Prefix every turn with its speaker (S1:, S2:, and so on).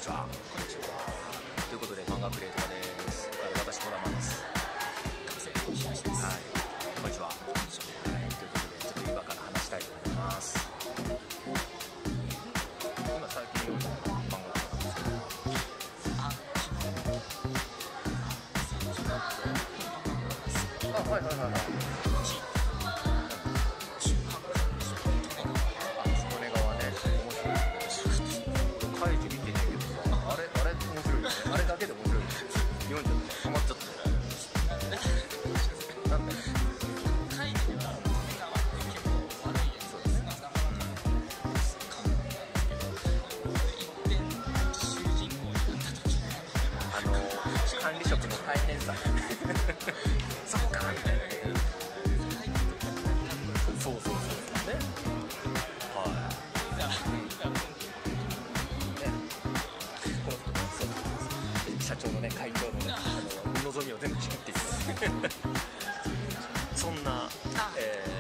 S1: にちは。ということで漫画クリエイターです。私トラマです。はい、こんにちは。はい、ということでちょっと今から話したいと思います。今最近読んだ漫画なんですけど、はいはいはいはい。カイジ見てねえけどさ、あれ面白いよね。あれだけで面白いよね。読んじゃってハマっちゃって。なんで？
S2: カイジは手が結構悪いやつです。一遍主人公になった時
S1: 管理職の大変さ。そうかみたいな。そうね。はい。社長のね、会長のね、望みを全部ちぎっていくそんな、